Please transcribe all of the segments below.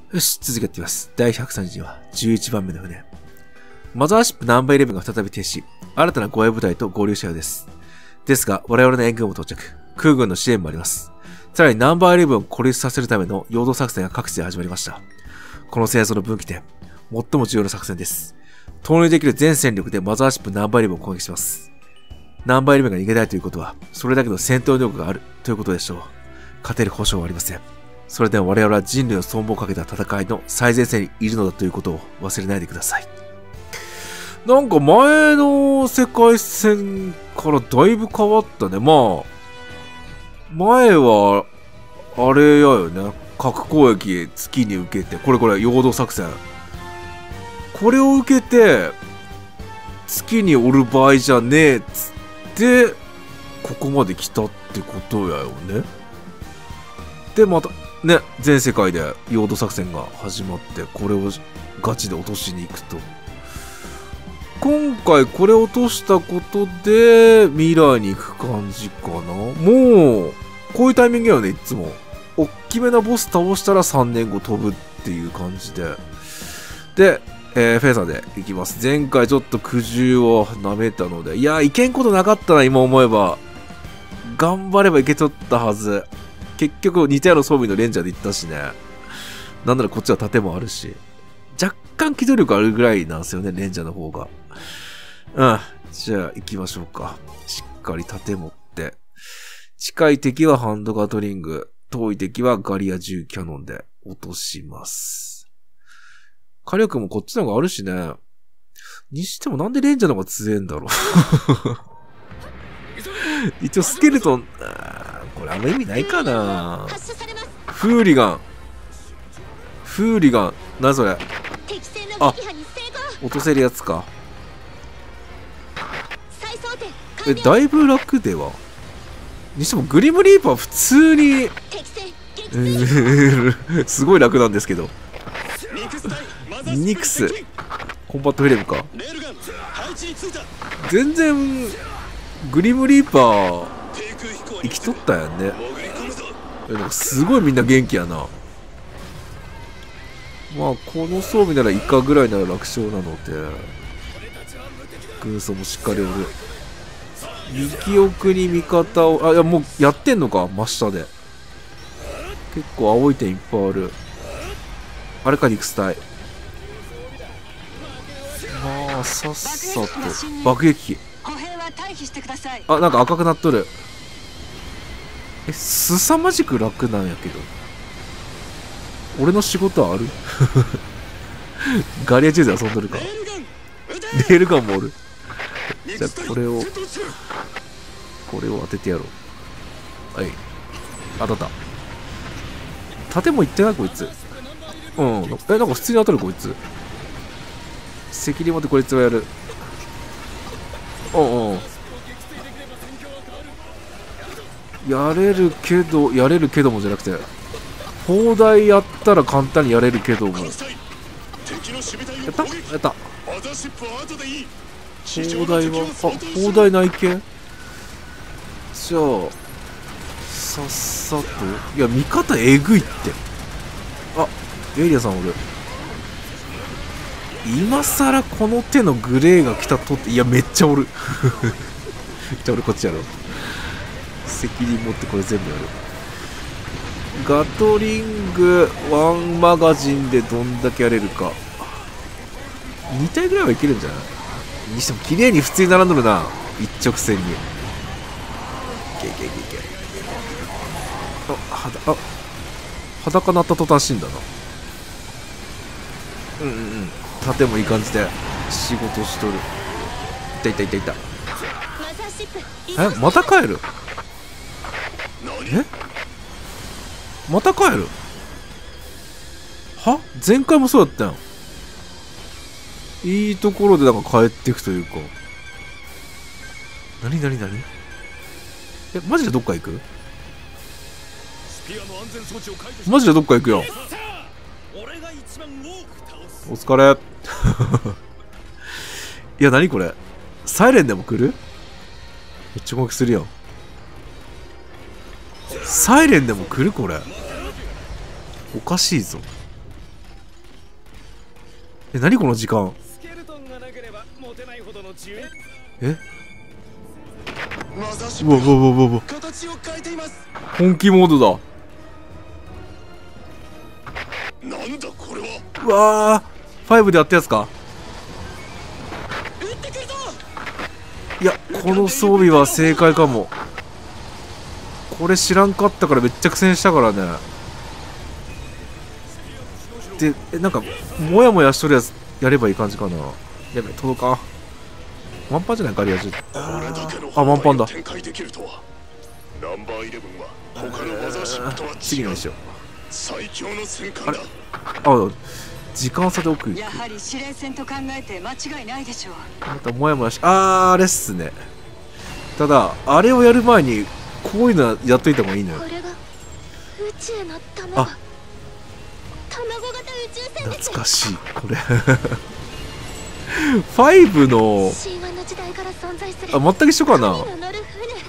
よし、続けていきます。第132話、11番目の船。マザーシップナンバー11が再び停止。新たな護衛部隊と合流したようです。ですが、我々の援軍も到着。空軍の支援もあります。さらにナンバー11を孤立させるための陽動作戦が各地で始まりました。この戦争の分岐点、最も重要な作戦です。投入できる全戦力でマザーシップナンバー11を攻撃します。ナンバー11が逃げないということは、それだけの戦闘力があるということでしょう。勝てる保証はありません。それでも我々は人類の存亡をかけた戦いの最前線にいるのだということを忘れないでください。なんか前の世界戦からだいぶ変わったね。まあ、前は、あれやよね。核攻撃月に受けて、これ陽動作戦。これを受けて、月におる場合じゃねえっつって、ここまで来たってことやよね。で、また、ね、全世界で陽動作戦が始まって、これをガチで落としに行くと。今回これを落としたことで、未来に行く感じかな。もう、こういうタイミングやよね、いつも。おっきめなボス倒したら3年後飛ぶっていう感じで。で、フェザーで行きます。前回ちょっと苦渋を舐めたので、いや、いけんことなかったな、今思えば。頑張ればいけとったはず。結局、似たような装備のレンジャーで行ったしね。なんならこっちは盾もあるし。若干機動力あるぐらいなんですよね、レンジャーの方が。うん。じゃあ、行きましょうか。しっかり盾持って。近い敵はハンドガトリング。遠い敵はガリア銃キャノンで落とします。火力もこっちの方があるしね。にしてもなんでレンジャーの方が強えんだろう。一応スケルトン、これあんま意味ないかな。フーリガン。何それ。あ、落とせるやつか。だいぶ楽では。にしてもグリムリーパー普通にすごい楽なんですけど。ニクスコンバットフレームか。全然グリムリーパー生きとったやんね。なんかすごいみんな元気やな。まあこの装備ならイカぐらいなら楽勝なので、軍曹もしっかりおる。右奥に味方を、いやもうやってんのか、真下で。結構青い点いっぱいある。あれか、肉ス隊。まあ、さっさと。爆撃機。なんか赤くなっとる。凄まじく楽なんやけど。俺の仕事はあるガリアチェーズ遊んどるか。レールガンもおる。じゃあこれを当ててやろう。はい、当たった。盾もいってないこいつ。うん、なんか普通に当たるこいつ。責任持ってこいつはやる。やれるけどもじゃなくて、砲台やったら簡単にやれるけども。やった砲台は、砲台ない系。じゃあさっさと。いや、味方えぐいって。エイリアさんおる。今さらこの手のグレーが来たとって。いや、めっちゃおるじゃあ俺こっちやろう。責任持ってこれ全部やる。ガトリングワンマガジンでどんだけやれるか。2体ぐらいはいけるんじゃないにしても綺麗に普通に並んどるな、一直線に。裸なった途端死んだな。盾もいい感じで仕事しとる。いた。また帰る。また帰るは。前回もそうだったやん。いいところでなんか帰っていくというか。何マジでどっか行く。マジでどっか行くよ。お疲れいや、何これ。サイレンでも来る。めっちゃ攻撃するやん。サイレンでも来るこれ。おかしいぞ。 え、何この時間。え、うわうわうわうわうわ、本気モードだ。 なんだこれは。 うわー、5でやったやつか。いや、この装備は正解かも。これ知らんかったからめっちゃ苦戦したからね。で、なんかモヤモヤしとるやつやればいい感じかな。やべ、届かん。ワンパンじゃないか、リア充。あ、ワンパンだ。 ナンバーイレブンは他の技シップとは違う。 次のにしよう。 最強の戦艦だ。 あ、時間差で奥行く。 やはり指令戦と考えて間違いないでしょう。 またモヤモヤし、あれっすね。ただあれをやる前にこういうのやっといた方がいいのよ。 これが宇宙の卵。 あ、 卵型宇宙船です。 懐かしいこれ。5の神話の時代から存在する。 あ、全く一緒かな。 神の乗る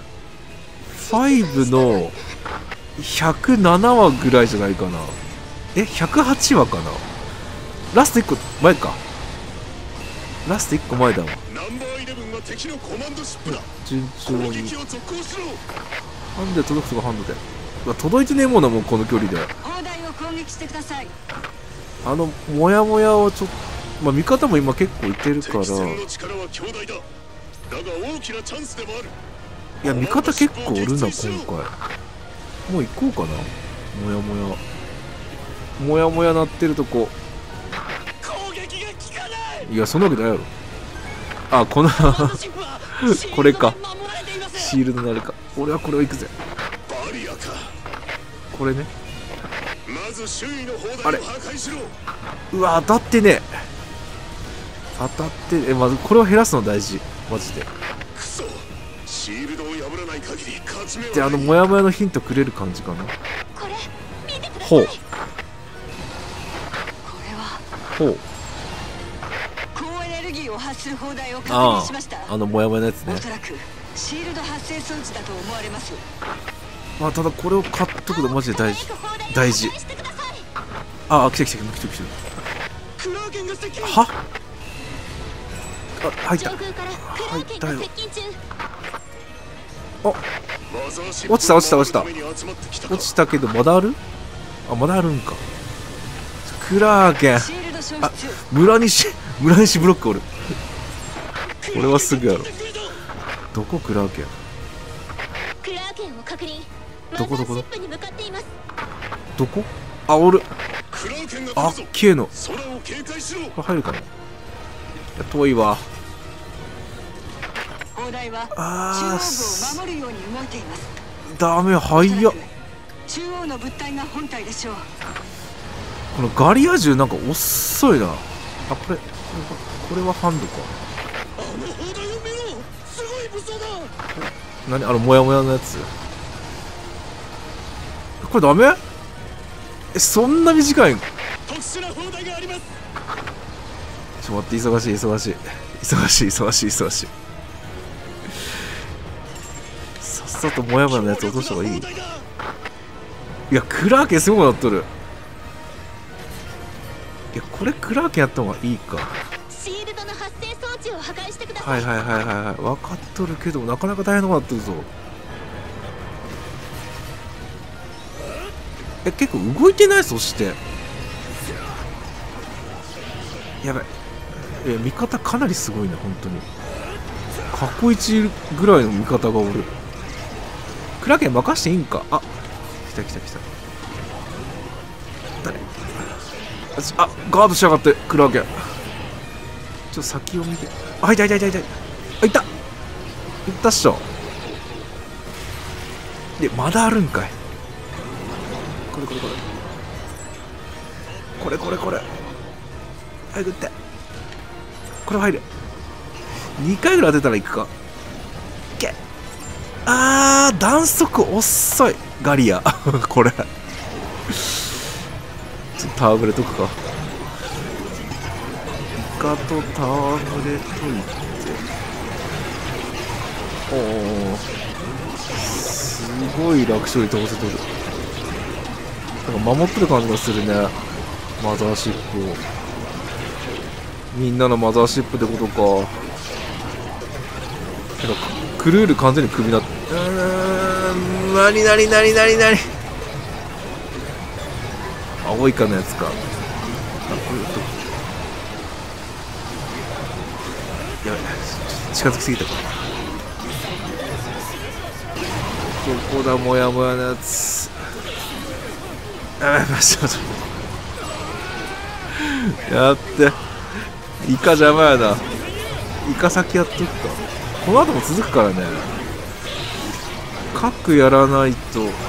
5の107話ぐらいじゃないかな。え、108話かな。ラスト1個前か。ラスト1個前だわ。 ナンバーイレブンが敵のコマンドシップだ。 順調に攻撃を続行しろ。 ハンドで届くとかハンドで。うわ、届いてねえもんな、もうこの距離で。 砲台を攻撃してください。 モヤモヤをちょっと、まあ味方も今結構いてるから。 敵戦の力は強大だ。だが大きなチャンスでもある。 いや、味方結構おるな今回。もう行こうかな。モヤモヤモヤモヤなってるとこ。 攻撃が効かない。 いや、そんなわけないやろ。あ、このこれか。シールドのあれか。俺はこれを行くぜ。 バリアか。 これね。 まず周囲の砲台を破壊しろ。 うわ、当たってね。当たってね。まずこれを減らすの大事、マジで。 クソ、シールドを破らない限り勝ち目はで、モヤモヤのヒントくれる感じかな。 これ見てください。 ほうこれはほう。 高エネルギーを発する砲台を確あ認しました。 あ、モヤモヤのやつねお。そらくシールド発生装置だと思われます。 まあ、ただこれを買っとくのマジで大事。大事。 してください。 あ、来た来た来た来た来クラーケンが接近。 た。はあ、入った。 上空からクラーケンが接近中。 あ、 マザーシップ落ちた落ちた落ちたのために集まってきたか。 落ちたけどまだある。あ、まだあるんか。クラーケン。 シールド消あ、 失。 村西ブロックおる。これはすぐやろ。どこクラーケン。 クラーケンを確認。 どこどこマザーシップに向かっています。 どこ。あ、おる。 クラーケンがあっ来るぞ。 けえの。こ空を警戒しろ。 れ入るかな。いや、遠いわ。 砲台はあー中央部を守るように動いています。 ダメ、早っ。 中央の物体が本体でしょう。 このガリア銃なんか遅いな。あ、これはハンドか。 あの砲台を見ろ。すごい武装だ。 何、モヤモヤのやつ。これダメ。え、そんな短いん。 特殊な砲台があります。 ちょっと待って、忙しい忙しい忙しい忙しい忙しい。さっさとモヤモヤのやつ落とした方がいい。いや、クラーケンすごくなっとる。いや、これクラーケンやった方がいいか。 シールドの発生装置を破壊してくださ。 はいいはいはいはいはい、分かっとるけどなかなか大変なことなってるぞ。え、結構動いてない。そしてやばい。味方かなりすごいね、本当に。過去一ぐらいの味方がおる。クラーケン任していいんか。あ、来た来た来た。誰。あ、ガードしやがって、クラーケン。ちょっと先を見て。あ、いたいたいたいた。あ、いた。いったっしょ。で、まだあるんかい。これこれこれ。これこれこれ。早く撃って。これ入る。2回ぐらい当てたらいくか。いけ。あー、弾速遅い。ガリア。これ。ちょっと戯れとくか。イカと戯れといて。おお。すごい楽勝に飛ばせとる。なんか守ってる感じがするね。マザーシップを。 みんなのマザーシップってことか。てかクルール完全にクビだ。なに青いかのやつか。あ、これやばい、近づきすぎたか。どこだ、もやもやのやつ。あ、ちょっとやって、イカ邪魔やな。イカ先やっとくか。この後も続くからね。核やらないと。うわ、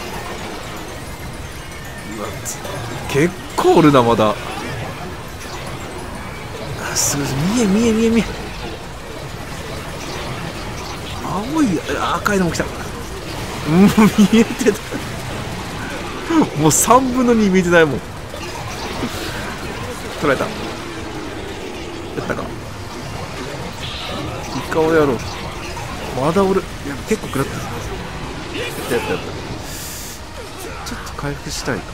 結構おるな、まだ。あ、すごい、見え。青い、赤いのも来た。見えてた。もう3分の2見えてないもん。取られた。やったか。イカをやろう。まだ俺、いや、結構食らってる。やった。ちょっと回復したいか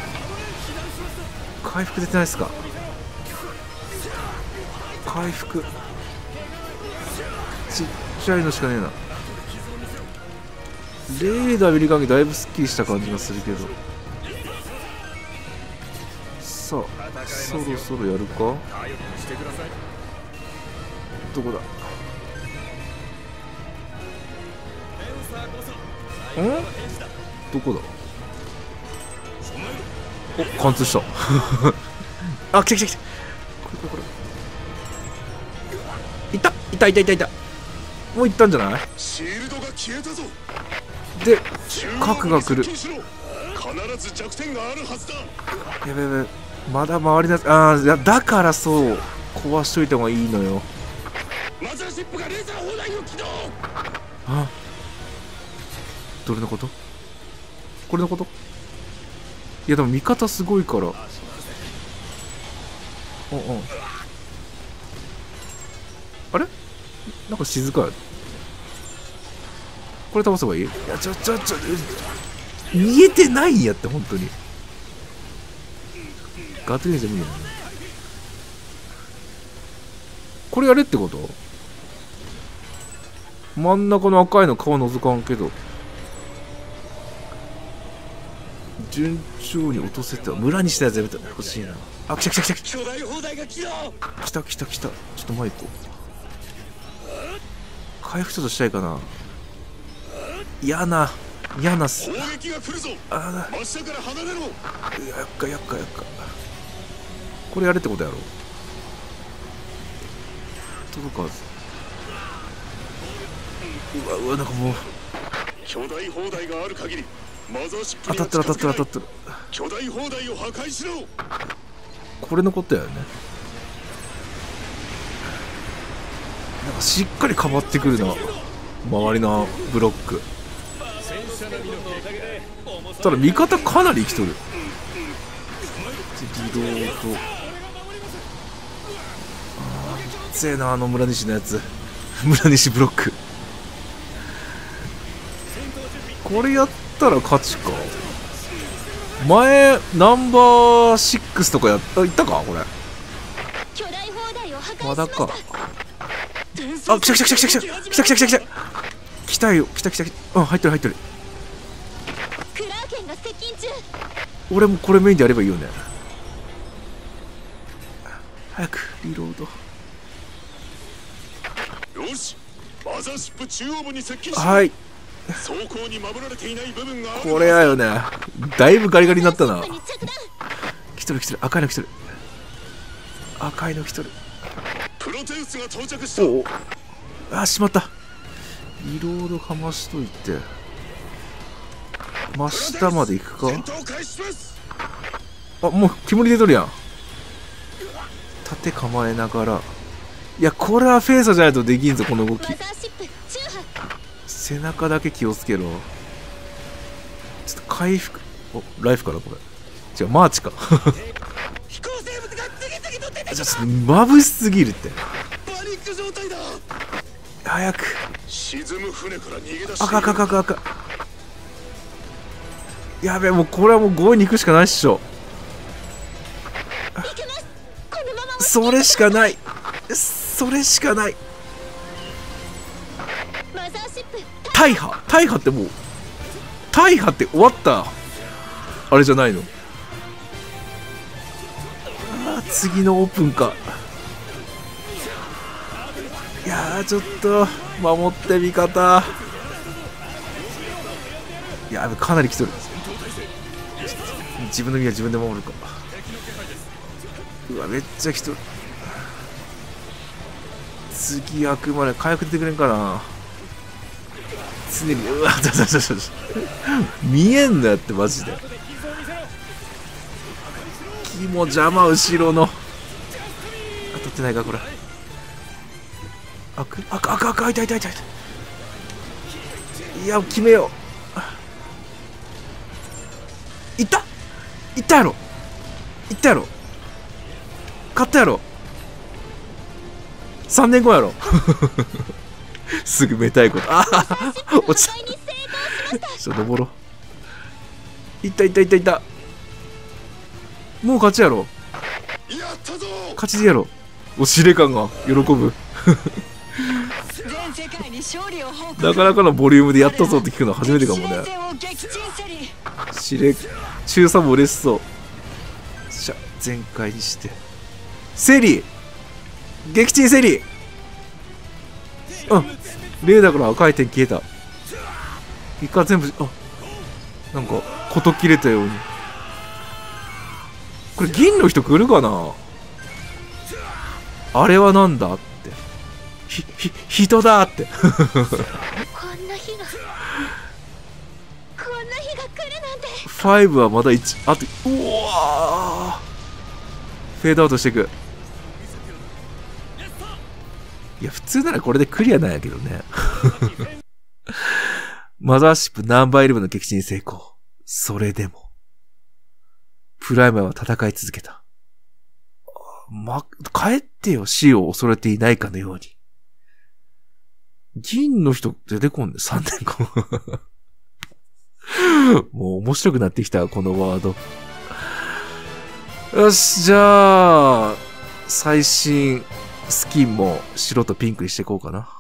な。回復出てないっすか。回復ちっちゃいのしかねえな。レーダー見る限りだいぶスッキリした感じがするけど、さあそろそろやるか。どこだ。どこだ。お、貫通したあ、来た。これいた。もういったんじゃない。 シールドが消えたぞ。 で、核が来る。 必ず弱点があるはずだ。 やべ、まだ周りだ。いや、だからそう壊しといた方がいいのよ。 マザーシップがレーザー砲台を起動。 あ、どれのこと。これのこと。いやでも味方すごいから。あれ、なんか静かや。これ倒せばいい。いや、見えてないんやって、本当に。ガトリンじゃ見えない。これやれってこと。真ん中の赤いの顔覗かんけど、順調に落とせた。村にしたやつやめてほしいな。あ、来た。 巨大砲台が起動。 来た。ちょっと前行こう。回復ちょっとしたいかな。嫌なっす。 砲撃が来るぞ。真下から離れろ。 やっか。これやれってことやろ。届かず。うわ、なんかもう巨大砲台がある限りマザーシップに当たってる。 巨大砲台を破壊しろ。 これのことやよね。なんかしっかりかばってくるな、周りのブロック。ただ味方かなり生きとる。自動とせえな、あの村西のやつ。村西ブロック。これやったら勝ちか。前ナンバー6とかいったかこれ。まだか。あ、来た。来たよ。あ、入ってる。俺もこれメインでやればいいよね。早くリロード。 よし、マザーシップ中央部に接近しろ。 はい。 装甲に守られていない部分がある。 これやよね。だいぶガリガリになったな。来てる。赤いの来てる。 プロテウスが到着した。 あ、しまった。リロードかましといて。真下まで行くか。あ、もう煙出とるやん。盾構えながら。いや、これはフェイサーじゃないとできんぞ、この動き。背中だけ気をつけろ。ちょっと回復。お、ライフかなこれ。違う、マーチか。 飛行生物が次々と出てきた。 ちょっと眩しすぎるって。 パニック状態だ。 早く。 沈む船から逃げ出し。 赤。やべえ、もうこれはもう5位に行くしかないっしょ。それしかない。 それしかない。 マザーシップ大破ってもう、大破って終わったあれじゃないの。次のオープンか。いやー、ちょっと守って味方。いやー、かなり来とる。自分の身は自分で守るか。うわ、めっちゃ来とる。次開くまで回復出てくれんかな。常に、うわ、見えんのやってマジで。気も邪魔、後ろの。当たってないかこれ。痛い。いや、決めよう。いったやろ。勝ったやろ。3年後やろ。すぐめたいこと。落ちた。ちょっと登ろう。いった。もう勝ちやろ。 やったぞ。 勝ちでやろ。司令官が喜ぶ。なかなかのボリュームでやったぞって聞くのは初めてかもね。司令中佐も嬉しそう。全開にしてセリ撃沈セリ。レーダーから赤い点消えた。一回全部なんか事切れたように。これ銀の人来るかな。あれはなんだって人だって。 こんな日が来るなんて。 5はまだ1あと。うわフェードアウトしていく。いや普通ならこれでクリアなんやけどね。マザーシップナンバー11の撃沈成功。それでもプライマーは戦い続けた。帰ってよ、死を恐れていないかのように。銀の人出てこんで、3年後。もう面白くなってきた、このワード。よし、じゃあ、最新スキンも白とピンクにしていこうかな。